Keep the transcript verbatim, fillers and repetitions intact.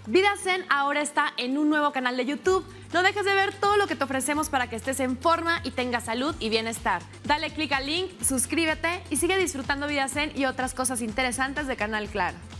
VidaZen ahora está en un nuevo canal de YouTube. No dejes de ver todo lo que te ofrecemos para que estés en forma y tengas salud y bienestar. Dale clic al link, suscríbete y sigue disfrutando VidaZen y otras cosas interesantes de Canal Claro.